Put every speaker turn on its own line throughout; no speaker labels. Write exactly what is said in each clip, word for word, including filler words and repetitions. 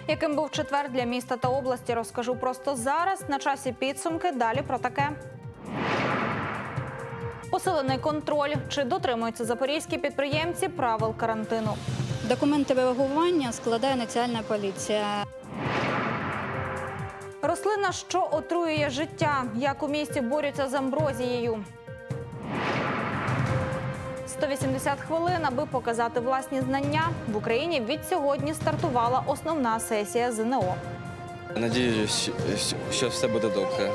Яким був четвер для міста та області, розкажу просто зараз. На часі підсумки, далі про таке. Посилений контроль. Чи дотримуються запорізькі підприємці правил карантину?
Документи реагування складає Національна поліція.
Рослина, що отруює життя. Як у місті борються з амброзією? сто вісімдесят хвилин, аби показати власні знання. В Україні від сьогодні стартувала основна сесія ЗНО.
Надіюсь, що все буде добре.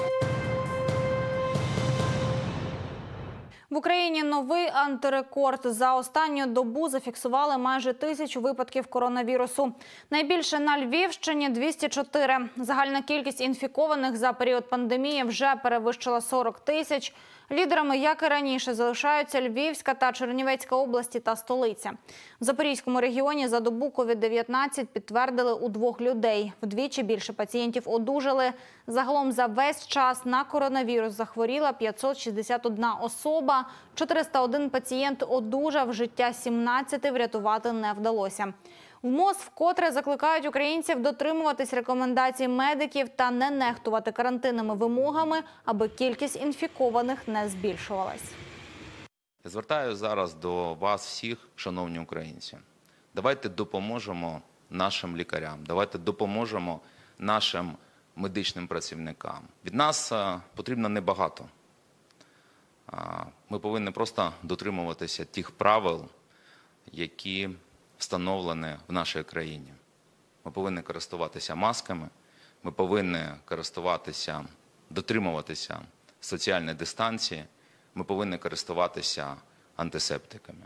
В Україні новий антирекорд. За останню добу зафіксували майже тисячу випадків коронавірусу. Найбільше на Львівщині – двісті чотири. Загальна кількість інфікованих за період пандемії вже перевищила сорок тисяч. Лідерами, як і раніше, залишаються Львівська та Чернівецька області та столиця. В Запорізькому регіоні за добу ковід дев'ятнадцять підтвердили у двох людей. Вдвічі більше пацієнтів одужали. Загалом за весь час на коронавірус захворіла п'ятсот шістдесят одна особа. чотириста один пацієнт одужав, життя сімнадцяти врятувати не вдалося. В МОЗ вкотре закликають українців дотримуватись рекомендацій медиків та не нехтувати карантинними вимогами, аби кількість інфікованих не збільшувалась.
Я звертаюся зараз до вас всіх, шановні українці. Давайте допоможемо нашим лікарям, давайте допоможемо нашим медичним працівникам. Від нас потрібно небагато. Ми повинні просто дотримуватися тих правил, які встановлені в нашій країні. Ми повинні користуватися масками, ми повинні користуватися, дотримуватися соціальної дистанції, ми повинні користуватися антисептиками.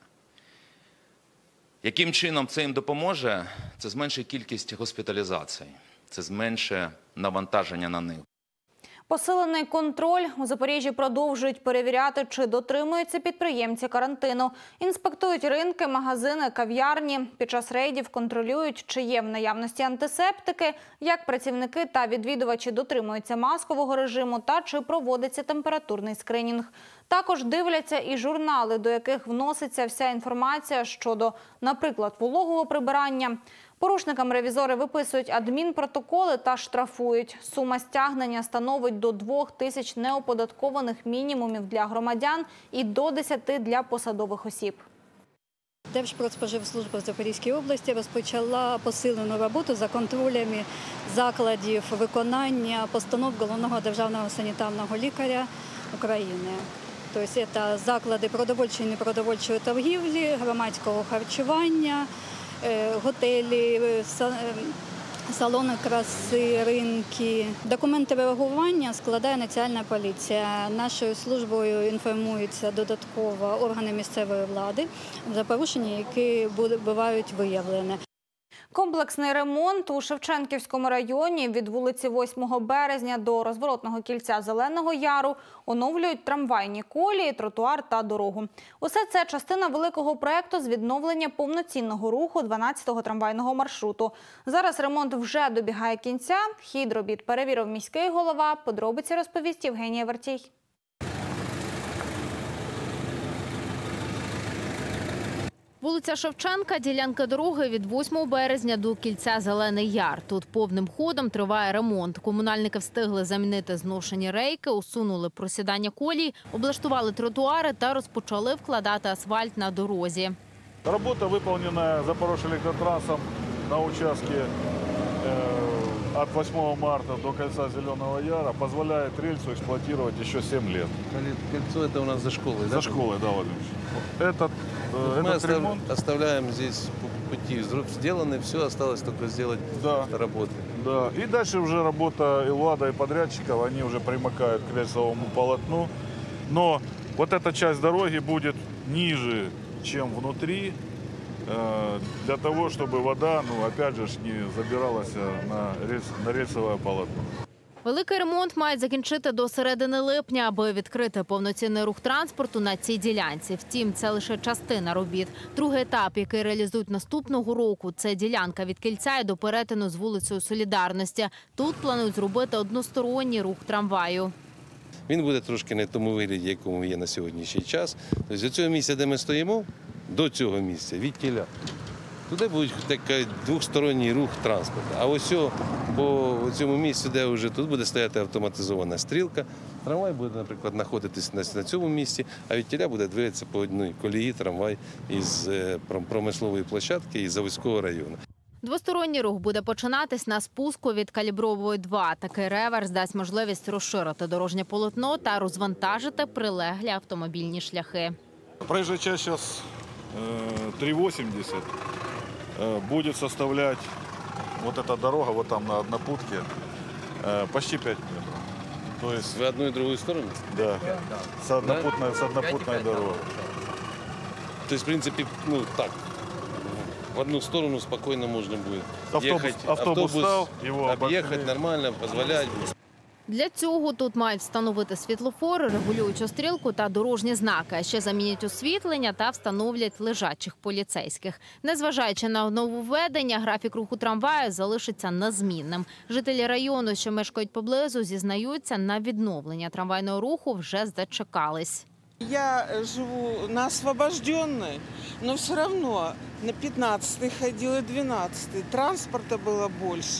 Яким чином це їм допоможе? Це зменшить кількість госпіталізацій, це зменшить навантаження на них.
Посилений контроль. У Запоріжжі продовжують перевіряти, чи дотримуються підприємці карантину. Інспектують ринки, магазини, кав'ярні. Під час рейдів контролюють, чи є в наявності антисептики, як працівники та відвідувачі дотримуються маскового режиму та чи проводиться температурний скринінг. Також дивляться і журнали, до яких вноситься вся інформація щодо, наприклад, вологого прибирання. Порушникам ревізори виписують адмінпротоколи та штрафують. Сума стягнення становить до двох тисяч неоподаткованих мінімумів для громадян і до десяти для посадових осіб.
Держпродспоживслужба в Запорізькій області розпочала посилену роботу за контролями закладів виконання постанов Головного державного санітарного лікаря України. Тобто це заклади продовольчої і непродовольчої торгівлі, громадського харчування, готелі, салони краси, ринки. Документи реагування складає Національна поліція. Нашою службою інформуються додатково органи місцевої влади за порушення, які бувають виявлені.
Комплексний ремонт у Шевченківському районі від вулиці восьмого березня до розворотного кільця Зеленого Яру оновлюють трамвайні колії, тротуар та дорогу. Усе це частина великого проєкту з відновлення повноцінного руху дванадцятого трамвайного маршруту. Зараз ремонт вже добігає кінця. Хід робіт перевірив міський голова. Подробиці розповість Євгенія Вертій.
Вулиця Шевченка – ділянка дороги від восьмого березня до кільця Зелений Яр. Тут повним ходом триває ремонт. Комунальники встигли замінити зношені рейки, усунули просідання колій, облаштували тротуари та розпочали вкладати асфальт на дорозі.
Робота виконана Запорожелектротрансом на участку от восьмого марта до кольца Зеленого Яра позволяет рельсу эксплуатировать еще семь лет.
Кольцо это у нас за школой,
За
да?
школой, да, Владимир. Этот,
Мы
этот
остав...
ремонт...
оставляем здесь пути сделаны, все, осталось только сделать
да,
работы.
Да, и дальше уже работа и Влада, и подрядчиков, они уже примыкают к рельсовому полотну. Но вот эта часть дороги будет ниже, чем внутри, для того, чтобы вода, ну, опять же, не забиралась на, рельс, на рельсовое полотно.
Великий ремонт мають закінчити до середини липня, аби відкрити повноцінний рух транспорту на цій ділянці. Втім, це лише частина робіт. Другий етап, який реалізують наступного року, це ділянка від кільця і до перетину з вулицею Солідарності. Тут планують зробити односторонній рух трамваю.
Він буде трошки не в тому вигляді, якому є на сьогоднішній час. Тобто, з цього місця, де ми стоїмо, до цього місця, від тіля, Туди буде такий двосторонній рух транспорту. А ось о, по цьому місці, де вже тут буде стояти автоматизована стрілка, трамвай буде, наприклад, знаходитись на, на цьому місці, а відтіля буде двигатися по одній колії трамвай із е, промислової площадки із Заводського району.
Двосторонній рух буде починатись на спуску від Калібрової два. Такий реверс дасть можливість розширити дорожнє полотно та розвантажити прилеглі автомобільні шляхи.
Проезжая часть сейчас э, три восемьдесят. Э, будет составлять вот эта дорога, вот там на однопутке, э, почти пять метров. То есть,
В одну і другу сторону?
да, с однопутной, с однопутной дорогой.
Тобто, в принципі, ну так, в одну сторону спокійно можна буде
Автобус,
їхати.
автобус став, його
об'їхати
обошли.
нормально, дозволяти.
Для цього тут мають встановити світлофори, регулюючу стрілку та дорожні знаки. А ще замінять освітлення та встановлять лежачих поліцейських. Незважаючи на нововведення, графік руху трамваю залишиться незмінним. Жителі району, що мешкають поблизу, зізнаються, на відновлення трамвайного руху вже зачекались.
Я живу на Освобожденной, но все равно на пятнадцатый ходила, двенадцатый. Транспорта было больше.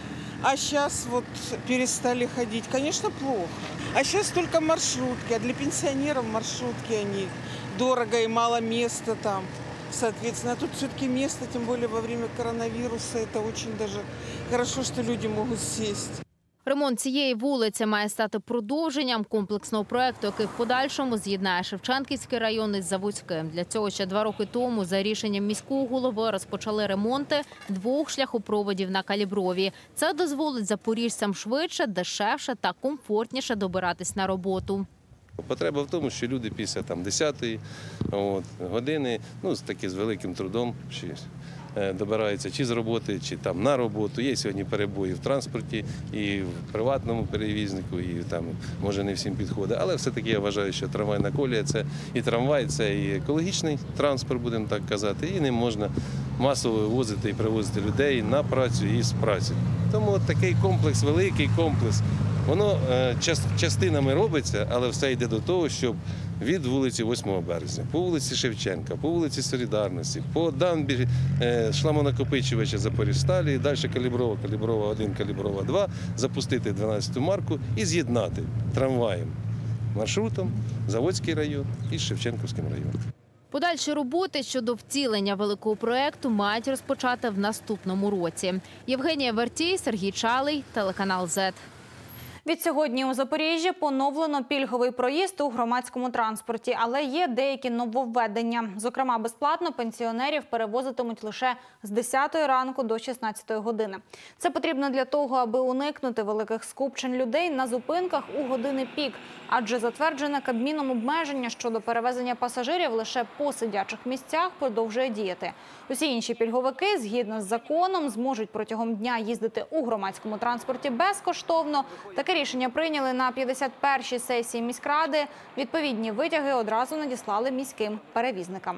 А сейчас вот перестали ходить. Конечно, плохо. А сейчас только маршрутки. А для пенсионеров маршрутки, они дорого и мало места там. Соответственно, а тут все-таки место, тем более во время коронавируса, это очень даже хорошо, что люди могут сесть.
Ремонт цієї вулиці має стати продовженням комплексного проєкту, який в подальшому з'єднає Шевченківський район із Заводським. Для цього ще два роки тому за рішенням міського голови розпочали ремонти двох шляхопроводів на Каліброві. Це дозволить запоріжцям швидше, дешевше та комфортніше добиратись на роботу.
Потреба в тому, що люди після там, десятої от, години, ну, з таки з великим трудом, чи добираються чи з роботи, чи там на роботу. Є сьогодні перебої в транспорті, і в приватному перевізнику, і там може не всім підходить. Але все-таки я вважаю, що трамвайна колія – це і трамвай, це і екологічний транспорт, будемо так казати, і не можна масово вивозити і привозити людей на працю і з праці. Тому от такий комплекс, великий комплекс, воно е, частинами робиться, але все йде до того, щоб від вулиці восьмого березня, по вулиці Шевченка, по вулиці Солідарності, по дамбі е, шламонакопичувача Запоріжсталі, і далі Каліброва, Каліброва один, Каліброва два, запустити дванадцяту марку і з'єднати трамваєм, маршрутом Заводський район і Шевченківським районом.
Подальші роботи щодо втілення великого проєкту мають розпочати в наступному році. Євгенія Вертій, Сергій Чалий, телеканал «Зет».
Відсьогодні у Запоріжжі поновлено пільговий проїзд у громадському транспорті, але є деякі нововведення. Зокрема, безплатно пенсіонерів перевозитимуть лише з десятої ранку до шістнадцятої години. Це потрібно для того, аби уникнути великих скупчень людей на зупинках у години пік, адже затверджене Кабміном обмеження щодо перевезення пасажирів лише по сидячих місцях продовжує діяти. Усі інші пільговики, згідно з законом, зможуть протягом дня їздити у громадському транспорті безкоштовно. Таке рішення прийняли на п'ятдесят першій сесії міськради. Відповідні витяги одразу надіслали міським перевізникам.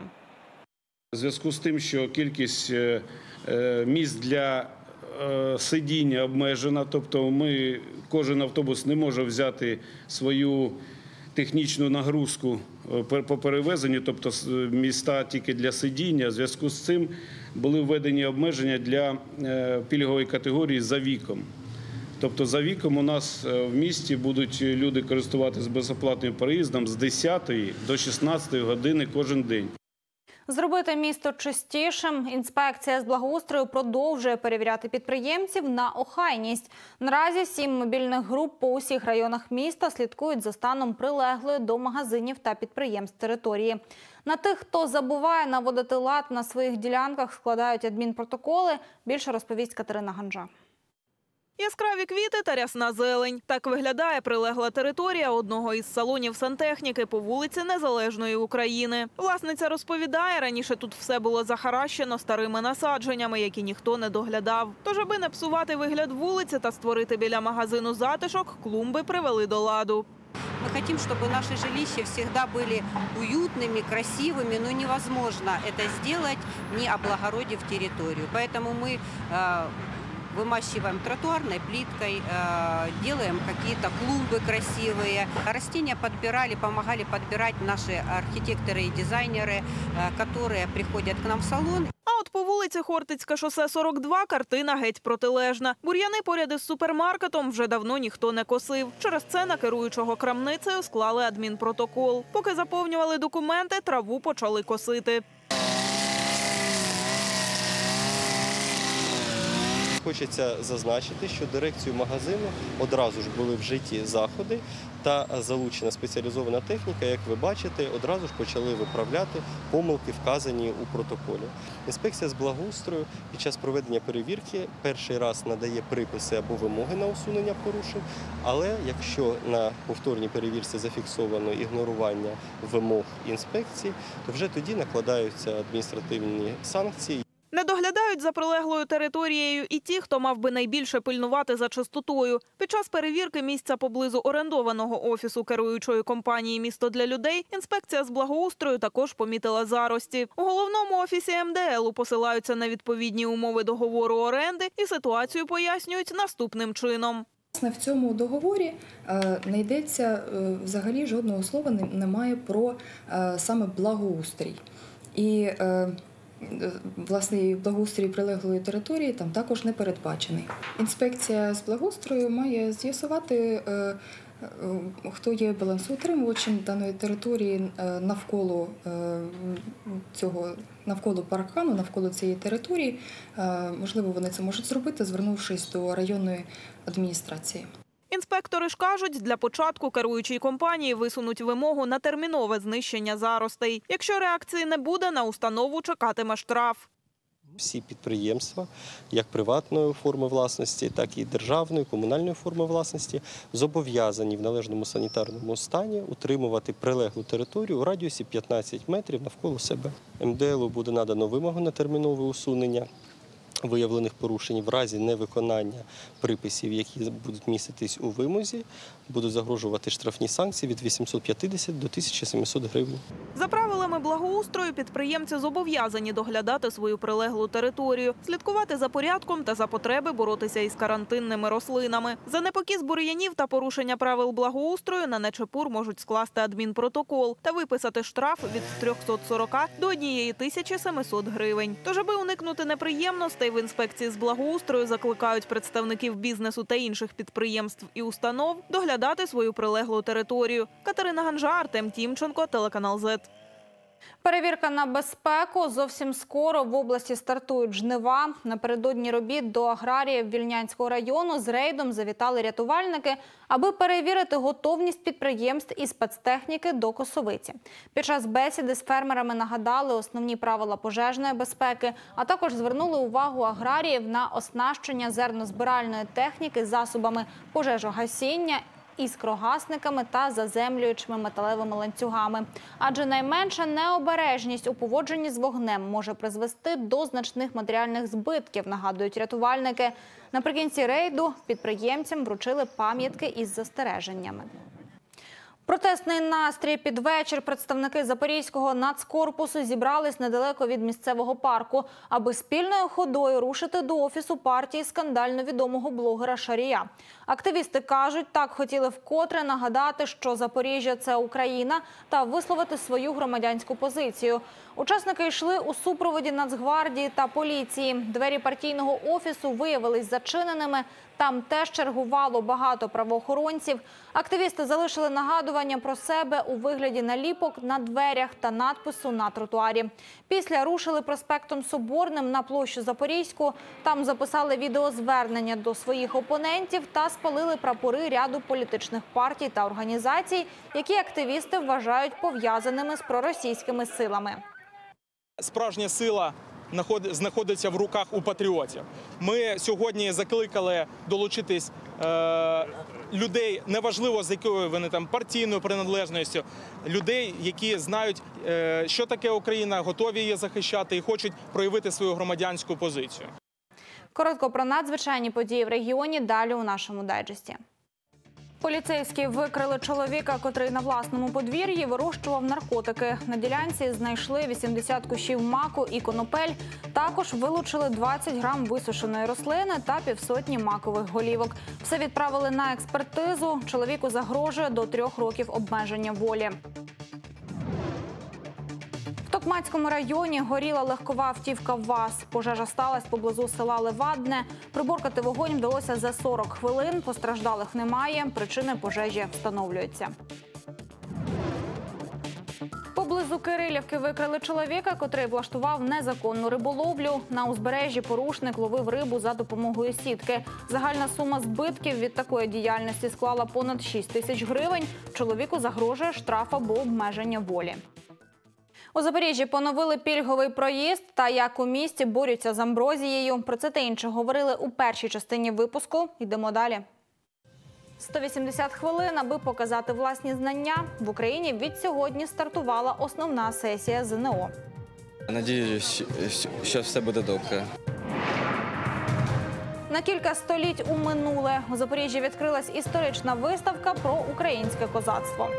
У зв'язку з тим, що кількість місць для сидіння обмежена, тобто ми, кожен автобус не може взяти свою технічну нагрузку по перевезенню, тобто міста тільки для сидіння. У зв'язку з цим були введені обмеження для пільгової категорії за віком. Тобто за віком у нас в місті будуть люди користуватися безоплатним проїздом з десятої до шістнадцятої години кожен день.
Зробити місто чистішим. Інспекція з благоустрою продовжує перевіряти підприємців на охайність. Наразі сім мобільних груп по усіх районах міста слідкують за станом прилеглої до магазинів та підприємств території. На тих, хто забуває наводити лад на своїх ділянках, складають адмінпротоколи. Більше розповість Катерина Ганжа.
Яскраві квіти та рясна зелень. Так виглядає прилегла територія одного із салонів сантехніки по вулиці Незалежної України. Власниця розповідає, раніше тут все було захаращено старими насадженнями, які ніхто не доглядав. Тож, аби не псувати вигляд вулиці та створити біля магазину затишок, клумби привели до ладу.
Мы хотим, чтобы наши жилища всегда были уютными, красивыми, но невозможно это сделать, не облагородив территорию. Поэтому мы э, вымащиваем тротуарной плиткой, э, делаем какие-то клумбы красивые. Растения подбирали, помогали подбирать наши архитекторы и дизайнеры, э, которые приходят к нам в салон.
А от от по вулиці Хортицьке шосе сорок два картина геть протилежна. Бур'яни поряд із супермаркетом вже давно ніхто не косив. Через це на керуючого крамницею склали адмінпротокол. Поки заповнювали документи, траву почали косити.
Хочеться зазначити, що дирекцією магазину одразу ж були вжиті заходи та залучена спеціалізована техніка. Як ви бачите, одразу ж почали виправляти помилки, вказані у протоколі. Інспекція з благоустрою під час проведення перевірки перший раз надає приписи або вимоги на усунення порушень, але якщо на повторній перевірці зафіксовано ігнорування вимог інспекції, то вже тоді накладаються адміністративні санкції.
Не доглядають за прилеглою територією і ті, хто мав би найбільше пильнувати за чистотою. Під час перевірки місця поблизу орендованого офісу керуючої компанії «Місто для людей» інспекція з благоустрою також помітила зарості. У головному офісі ем де елу посилаються на відповідні умови договору оренди і ситуацію пояснюють наступним чином.
В цьому договорі не йдеться взагалі жодного слова немає про саме благоустрій. І власне, благоустрій прилеглої території там також не передбачений. Інспекція з благоустрою має з'ясувати, хто є балансоутримувачем даної території навколо цього, навколо паркану, навколо цієї території. Можливо, вони це можуть зробити, звернувшись до районної адміністрації.
Інспектори ж кажуть, для початку керуючій компанії висунуть вимогу на термінове знищення заростей. Якщо реакції не буде, на установу чекатиме штраф.
Всі підприємства, як приватної форми власності, так і державної, комунальної форми власності, зобов'язані в належному санітарному стані утримувати прилеглу територію у радіусі п'ятнадцять метрів навколо себе. ем де елу буде надано вимогу на термінове усунення виявлених порушень в разі невиконання приписів, які будуть міститись у вимозі, будуть загрожувати штрафні санкції від вісімсот п'ятдесят до тисячі сімсот гривень.
За правилами благоустрою підприємці зобов'язані доглядати свою прилеглу територію, слідкувати за порядком та за потреби боротися із карантинними рослинами. За непокіс бур'янів та порушення правил благоустрою на НЕЧЕПУР можуть скласти адмінпротокол та виписати штраф від трьохсот сорока до однієї тисячі семисот гривень. Тож, аби уникнути неприємностей, в інспекції з благоустрою закликають представників бізнесу та інших підприємств і установ доглядати свою прилеглу територію. Катерина Ганжа, Артем Тімченко, телеканал зет.
Перевірка на безпеку. Зовсім скоро в області стартують жнива. Напередодні робіт до аграріїв Вільнянського району з рейдом завітали рятувальники, аби перевірити готовність підприємств і спецтехніки до косовиці. Під час бесіди з фермерами нагадали основні правила пожежної безпеки, а також звернули увагу аграріїв на оснащення зернозбиральної техніки засобами пожежогасіння, іскрогасниками та заземлюючими металевими ланцюгами. Адже найменша необережність у поводженні з вогнем може призвести до значних матеріальних збитків, нагадують рятувальники. Наприкінці рейду підприємцям вручили пам'ятки із застереженнями. Протестний настрій під вечір представники Запорізького нацкорпусу зібрались недалеко від місцевого парку, аби спільною ходою рушити до офісу партії скандально відомого блогера Шарія. Активісти кажуть, так хотіли вкотре нагадати, що Запоріжжя – це Україна, та висловити свою громадянську позицію. Учасники йшли у супроводі Нацгвардії та поліції. Двері партійного офісу виявились зачиненими. Там теж чергувало багато правоохоронців. Активісти залишили нагадування про себе у вигляді наліпок на дверях та надпису на тротуарі. Після рушили проспектом Соборним на площу Запорізьку. Там записали відеозвернення до своїх опонентів та спалили прапори ряду політичних партій та організацій, які активісти вважають пов'язаними з проросійськими силами.
Справжня сила знаходиться в руках у патріотів. Ми сьогодні закликали долучитись е, людей, неважливо з якою вони там партійною приналежністю, людей, які знають, е, що таке Україна, готові її захищати і хочуть проявити свою громадянську позицію.
Коротко про надзвичайні події в регіоні далі у нашому дайджесті. Поліцейські викрили чоловіка, котрий на власному подвір'ї вирощував наркотики. На ділянці знайшли вісімдесят кущів маку і конопель. Також вилучили двадцять грам висушеної рослини та півсотні макових голівок. Все відправили на експертизу. Чоловіку загрожує до трьох років обмеження волі. Токмацькому районі горіла легкова автівка ВАЗ. Пожежа сталася поблизу села Левадне. Приборкати вогонь вдалося за сорок хвилин. Постраждалих немає. Причини пожежі встановлюються. Поблизу Кирилівки викрили чоловіка, котрий влаштував незаконну риболовлю. На узбережжі порушник ловив рибу за допомогою сітки. Загальна сума збитків від такої діяльності склала понад шість тисяч гривень. Чоловіку загрожує штраф або обмеження волі. У Запоріжжі поновили пільговий проїзд та як у місті борються з амброзією. Про це та інше говорили у першій частині випуску. Йдемо далі. сто вісімдесят хвилин, аби показати власні знання. В Україні від сьогодні стартувала основна сесія зе ен о.
Надіюсь, що все буде добре.
На кілька століть у минуле у Запоріжжі відкрилась історична виставка про українське козацтво.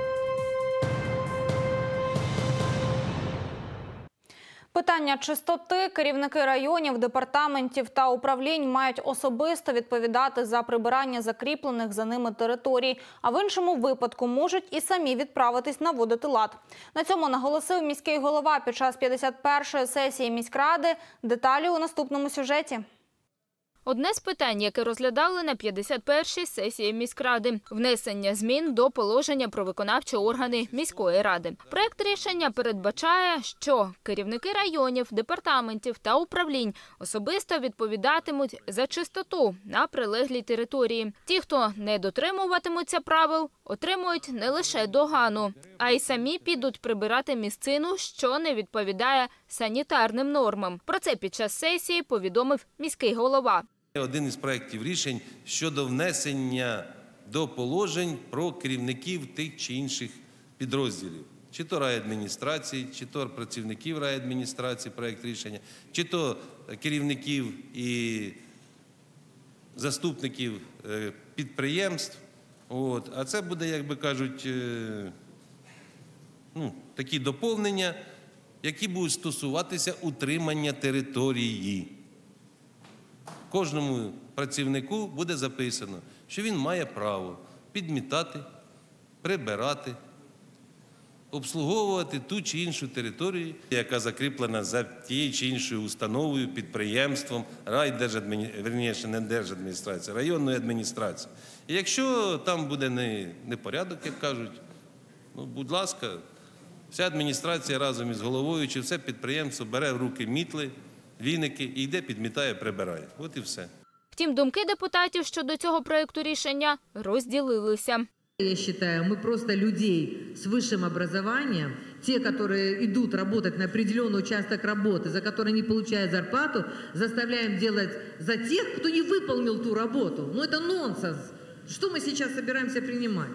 Питання чистоти керівники районів, департаментів та управлінь мають особисто відповідати за прибирання закріплених за ними територій, а в іншому випадку можуть і самі відправитись наводити лад. На цьому наголосив міський голова під час п'ятдесят першої сесії міськради. Деталі у наступному сюжеті.
Одне з питань, яке розглядали на п'ятдесят першій сесії міськради – внесення змін до положення про виконавчі органи міської ради. Проект рішення передбачає, що керівники районів, департаментів та управлінь особисто відповідатимуть за чистоту на прилеглій території. Ті, хто не дотримуватимуться правил, отримують не лише догану, а й самі підуть прибирати місцину, що не відповідає санітарним нормам. Про це під час сесії повідомив міський голова.
Один із проєктів рішень щодо внесення до положень про керівників тих чи інших підрозділів. Чи то райадміністрації, чи то працівників райадміністрації проєкт рішення, чи то керівників і заступників підприємств. От. А це буде, як би кажуть, ну, такі доповнення, які будуть стосуватися утримання території. Кожному працівнику буде записано, що він має право підмітати, прибирати, обслуговувати ту чи іншу територію, яка закріплена за тією чи іншою установою, підприємством, райдержадміністрації, верніше, не держадміністрація, районною адміністрацією. І якщо там буде не, непорядок, як кажуть, ну, будь ласка, вся адміністрація разом із головою чи все підприємство бере в руки мітли, віники і йде, підмітає, прибирає. От і все.
Втім, думки депутатів щодо цього проєкту рішення розділилися.
Я считаю, мы просто людей с высшим образованием, те, которые идут работать на определенный участок работы, за который не получают зарплату, заставляем делать за тех, кто не выполнил ту работу. Ну это нонсенс. Что мы сейчас собираемся принимать?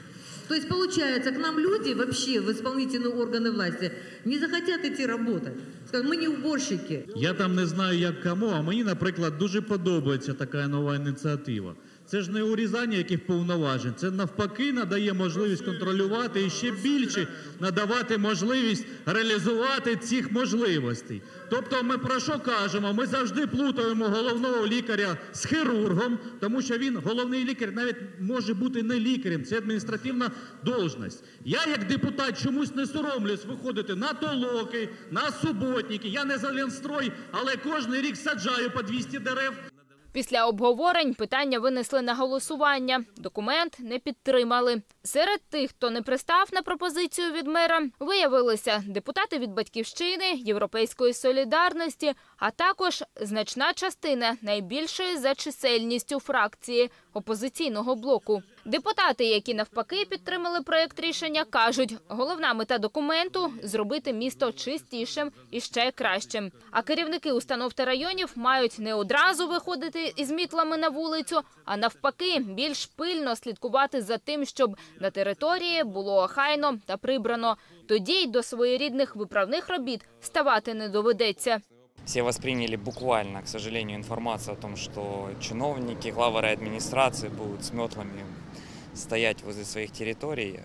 То есть, получается, к нам люди вообще в исполнительные органы власти не захотят идти работать. Скажут, мы не уборщики.
Я там не знаю, як кому, а мені, наприклад, дуже подобається така нова ініціатива. Це ж не урізання яких повноважень, це навпаки надає можливість контролювати і ще більше надавати можливість реалізувати цих можливостей. Тобто ми про що кажемо? Ми завжди плутаємо головного лікаря з хірургом, тому що він, головний лікар, навіть може бути не лікарем, це адміністративна должність. Я як депутат чомусь не соромлюсь виходити на толоки, на суботники, я не за Ленстрой, але кожен рік саджаю по двісті дерев.
Після обговорень питання винесли на голосування. Документ не підтримали. Серед тих, хто не пристав на пропозицію від мера, виявилися депутати від «Батьківщини», «Європейської солідарності», а також значна частина найбільшої за чисельністю фракції опозиційного блоку. Депутати, які навпаки підтримали проєкт рішення, кажуть, головна мета документу – зробити місто чистішим і ще кращим. А керівники установ та районів мають не одразу виходити із мітлами на вулицю, а навпаки більш пильно слідкувати за тим, щоб на території було охайно та прибрано. Тоді й до своєрідних виправних робіт ставати не доведеться.
Все восприняли буквально, к сожалению, информацию о том, что чиновники, главы администрации будут с метлами стоять возле своих территорий.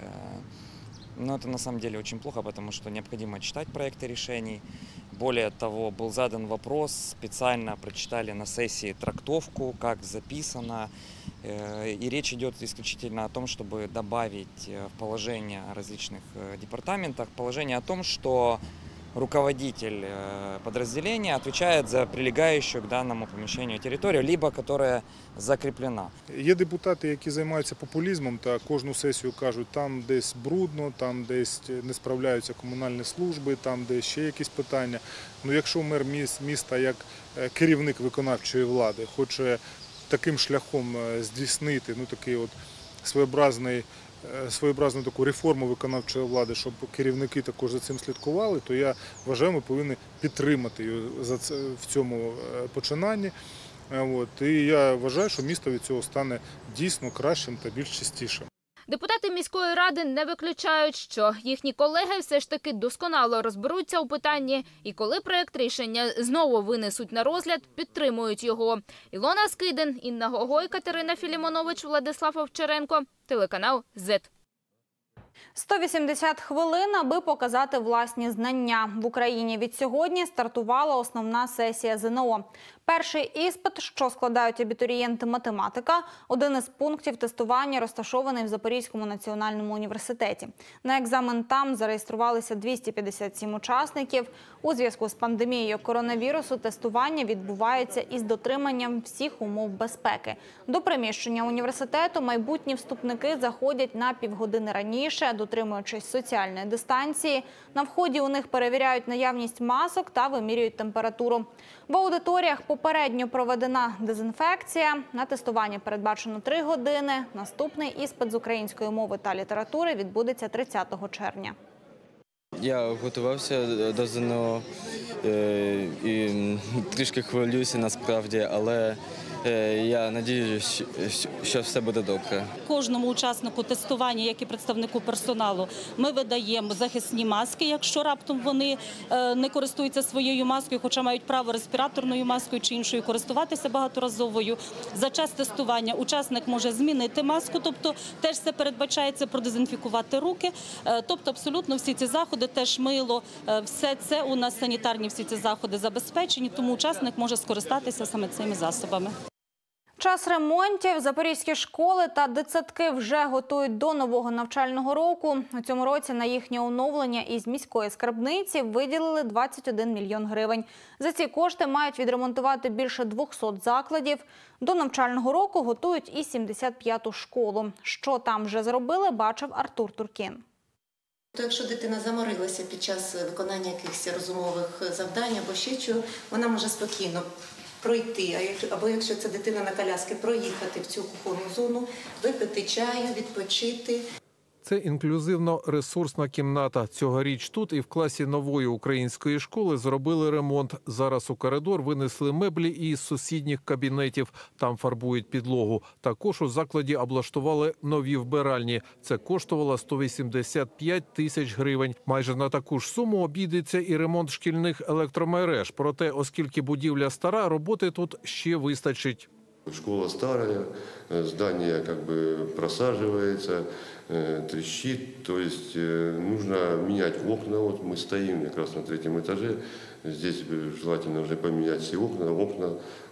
Но это на самом деле очень плохо, потому что необходимо читать проекты решений. Более того, был задан вопрос, специально прочитали на сессии трактовку, как записано. И речь идет исключительно о том, чтобы добавить в положение о различных департаментах положение о том, что руководитель э, подразделения отвечает за прилегающую к данному помещению территорию, либо которая закреплена.
Є депутати, які займаються популізмом та кожну сесію кажуть, там десь брудно, там десь не справляються комунальні служби, там десь ще якісь питання. Ну, якщо мер міста як керівник виконавчої влади хоче таким шляхом здійснити ну, такий от своєобразний своєобразну таку реформу виконавчої влади, щоб керівники також за цим слідкували, то я вважаю, ми повинні підтримати його в цьому починанні. От. І я вважаю, що місто від цього стане дійсно кращим та більш чистішим.
Депутати міської ради не виключають, що їхні колеги все ж таки досконало розберуться у питанні і коли проєкт рішення знову винесуть на розгляд, підтримують його. Ілона Скидин, Інна Гогой, Катерина Філімонович, Владислав Овчаренко, телеканал зет.
сто вісімдесят хвилин, аби показати власні знання. В Україні від сьогодні стартувала основна сесія ЗНО. Перший іспит, що складають абітурієнти математика, один із пунктів тестування розташований в Запорізькому національному університеті. На екзамен там зареєструвалися двісті п'ятдесят сім учасників. У зв'язку з пандемією коронавірусу тестування відбувається із дотриманням всіх умов безпеки. До приміщення університету майбутні вступники заходять на півгодини раніше, дотримуючись соціальної дистанції. На вході у них перевіряють наявність масок та вимірюють температуру. В аудиторіях попередньо проведена дезінфекція. На тестування передбачено три години. Наступний іспит з української мови та літератури відбудеться тридцятого червня.
Я готувався до ЗНО і трішки хвилююся насправді, але я сподіваюся, що все буде добре.
Кожному учаснику тестування, як і представнику персоналу, ми видаємо захисні маски, якщо раптом вони не користуються своєю маскою, хоча мають право респіраторною маскою чи іншою користуватися багаторазовою. За час тестування учасник може змінити маску, тобто теж це передбачається продезінфікувати руки. Тобто абсолютно всі ці заходи, теж мило, все це у нас санітарні всі ці заходи забезпечені, тому учасник може скористатися саме цими засобами.
Час ремонтів. Запорізькі школи та дитсадки вже готують до нового навчального року. У цьому році на їхнє оновлення із міської скарбниці виділили двадцять один мільйон гривень. За ці кошти мають відремонтувати більше двохсот закладів. До навчального року готують і сімдесят п'яту школу. Що там вже зробили, бачив Артур Туркін.
То якщо дитина заморилася під час виконання якихось розумових завдань або ще чого, вона може спокійно пройти, або якщо це дитина на коляски, проїхати в цю кухонну зону, випити чаю, відпочити.
Це інклюзивно-ресурсна кімната. Цьогоріч тут і в класі нової української школи зробили ремонт. Зараз у коридор винесли меблі із сусідніх кабінетів. Там фарбують підлогу. Також у закладі облаштували нові вбиральні. Це коштувало сто вісімдесят п'ять тисяч гривень. Майже на таку ж суму обійдеться і ремонт шкільних електромереж. Проте, оскільки будівля стара, роботи тут ще вистачить.
Школа старая, здание как бы просаживается, трещит, то есть нужно менять окна. Вот мы стоим как раз на третьем этаже, здесь желательно уже поменять все окна, окна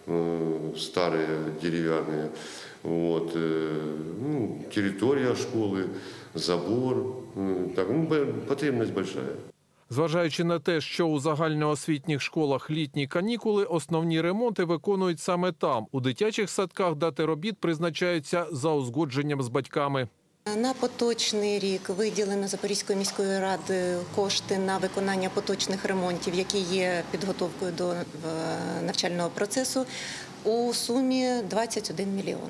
старые, деревянные. Вот. Ну, территория школы, забор, так, ну, потребность большая.
Зважаючи на те, що у загальноосвітніх школах літні канікули, основні ремонти виконують саме там. У дитячих садках дати робіт призначаються за узгодженням з батьками.
На поточний рік виділено Запорізькою міською радою кошти на виконання поточних ремонтів, які є підготовкою до навчального процесу, у сумі двадцять один мільйон.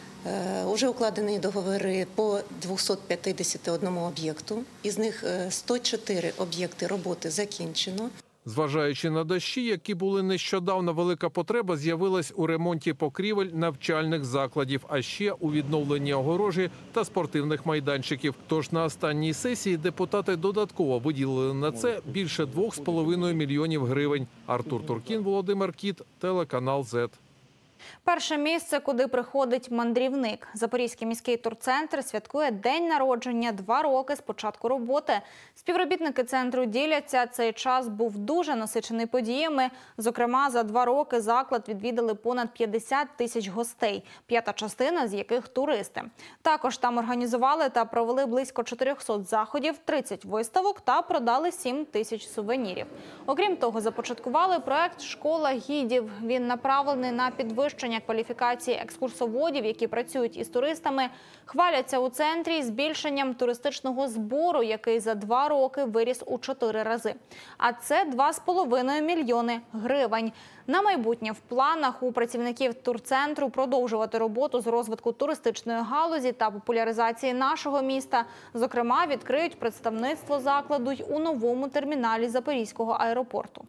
Уже укладені договори по двохсот п'ятдесяти одному об'єкту, із них сто чотири об'єкти роботи закінчено.
Зважаючи на дощі, які були нещодавно, велика потреба з'явилась у ремонті покрівель навчальних закладів, а ще у відновленні огорожі та спортивних майданчиків. Тож на останній сесії депутати додатково виділили на це більше двох з половиною мільйонів гривень. Артур Туркін, Володимир Кіт, телеканал зет.
Перше місце, куди приходить мандрівник. Запорізький міський турцентр святкує день народження два роки з початку роботи. Співробітники центру діляться, цей час був дуже насичений подіями. Зокрема, за два роки заклад відвідали понад п'ятдесят тисяч гостей, п'ята частина з яких туристи. Також там організували та провели близько чотирьохсот заходів, тридцять виставок та продали сім тисяч сувенірів. Окрім того, започаткували проект «Школа гідів». Він направлений на підвищення кваліфікації екскурсоводів, які працюють із туристами. Хваляться у центрі збільшенням туристичного збору, який за два роки виріс у чотири рази. А це два з половиною мільйони гривень. На майбутнє в планах у працівників турцентру продовжувати роботу з розвитку туристичної галузі та популяризації нашого міста. Зокрема, відкриють представництво закладу й у новому терміналі Запорізького аеропорту.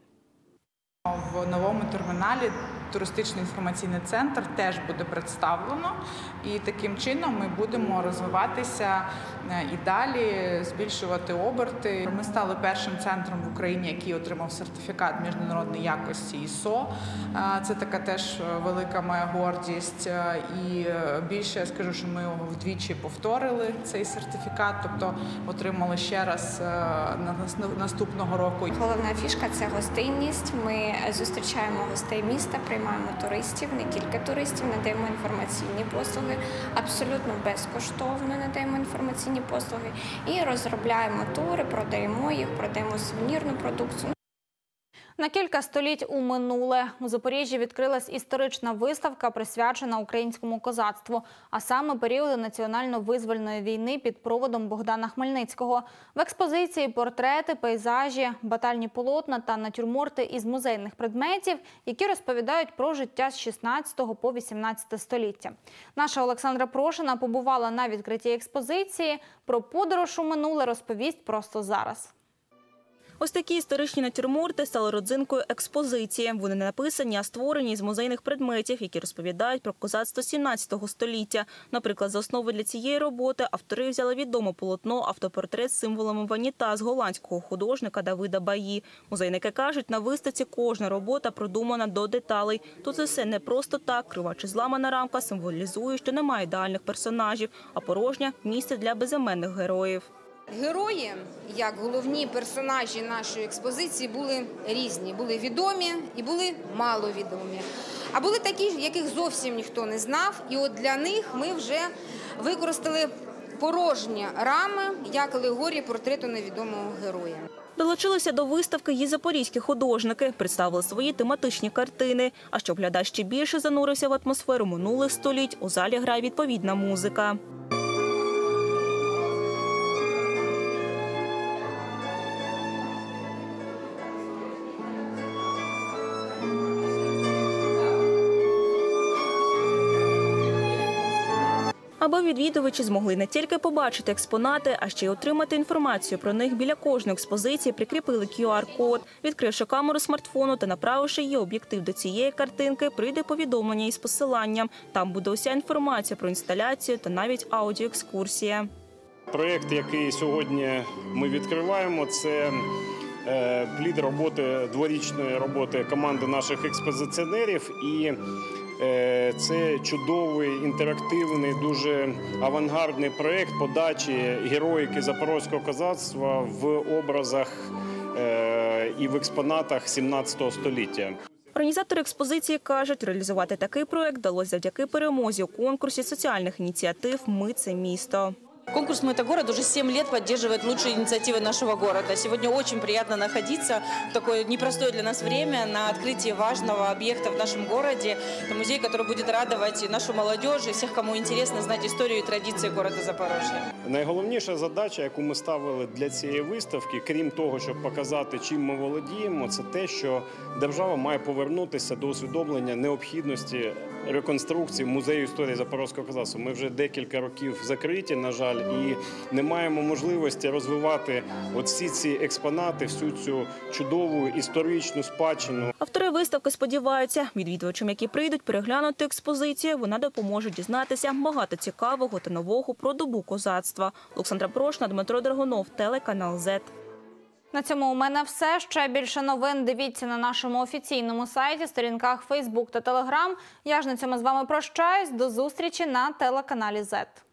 В новому терміналі туристичний інформаційний центр теж буде представлено, і таким чином ми будемо розвиватися і далі, збільшувати оберти. Ми стали першим центром в Україні, який отримав сертифікат міжнародної якості ай ес о. Це така теж велика моя гордість. І більше я скажу, що ми його вдвічі повторили, цей сертифікат, тобто отримали ще раз наступного року.
Головна фішка – це гостинність. Ми зустрічаємо гостей міста, приймаємо туристів, не тільки туристів, надаємо інформаційні послуги, абсолютно безкоштовно надаємо інформаційні послуги і розробляємо тури, продаємо їх, продаємо сувенірну продукцію.
На кілька століть у минуле у Запоріжжі відкрилась історична виставка, присвячена українському козацтву, а саме періоду національно-визвольної війни під проводом Богдана Хмельницького. В експозиції портрети, пейзажі, батальні полотна та натюрморти із музейних предметів, які розповідають про життя з шістнадцятого по вісімнадцяте століття. Наша Олександра Прошина побувала на відкритті експозиції. Про подорож у минуле розповість просто зараз.
Ось такі історичні натюрморти стали родзинкою експозиції. Вони не написані, а створені з музейних предметів, які розповідають про козацтво сімнадцятого століття. Наприклад, за основу для цієї роботи автори взяли відоме полотно «Автопортрет з символами ванітас» голландського художника Давида Баї. Музейники кажуть, на виставці кожна робота продумана до деталей. Тут це все не просто так. Крива чи зламана рамка символізує, що немає ідеальних персонажів, а порожня – місце для безіменних героїв.
Герої, як головні персонажі нашої експозиції, були різні. Були відомі і були маловідомі. А були такі, яких зовсім ніхто не знав. І от для них ми вже використали порожні рами як алегорії портрету невідомого героя.
Долучилися до виставки й запорізькі художники, представили свої тематичні картини. А щоб глядач ще більше занурився в атмосферу минулих століть, у залі грає відповідна музика. Аби відвідувачі змогли не тільки побачити експонати, а ще й отримати інформацію про них, біля кожної експозиції прикріпили кю ар-код. Відкривши камеру смартфону та направивши її об'єктив до цієї картинки, прийде повідомлення із посиланням. Там буде уся інформація про інсталяцію та навіть аудіоекскурсія.
Проєкт, який сьогодні ми відкриваємо, це плід роботи, дворічної роботи команди наших експозиціонерів. І це чудовий, інтерактивний, дуже авангардний проєкт подачі героїки запорозького козацтва в образах і в експонатах сімнадцятого століття.
Організатори експозиції кажуть, реалізувати такий проєкт вдалося завдяки перемозі у конкурсі соціальних ініціатив «Ми – це місто».
Конкурс «Мы – это город» уже семь лет поддерживает лучшие инициативы нашего города. Сегодня очень приятно находиться в такое непростое для нас время на открытии важного объекта в нашем городе. Это музей, который будет радовать нашу молодежь и всех, кому интересно знать историю и традиции города Запорожья.
Найголовніша задача, яку ми ставили для цієї виставки, крім того, щоб показати, чим ми володіємо, це те, що держава має повернутися до усвідомлення необхідності реконструкції музею історії запорозького козацтва. Ми вже декілька років закриті, на жаль, і не маємо можливості розвивати всі ці експонати, всю цю чудову історичну спадщину.
Автори виставки сподіваються, відвідувачам, які прийдуть переглянути експозицію, вона допоможе дізнатися багато цікавого та нового про добу козацтва. Олександра Прошина, Дмитро Драгунов, телеканал зет.
На цьому у мене все. Ще більше новин дивіться на нашому офіційному сайті, сторінках Фейсбук та Телеграм. Я ж на цьому з вами прощаюсь. До зустрічі на телеканалі зет.